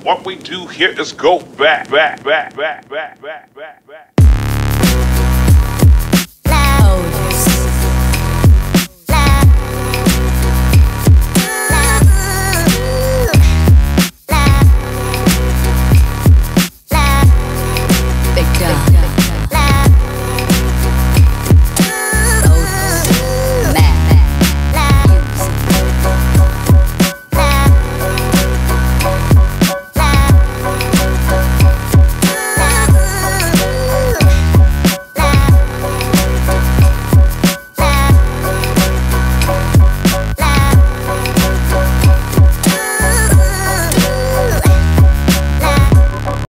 What we do here is go back, back, back, back, back, back, back, back.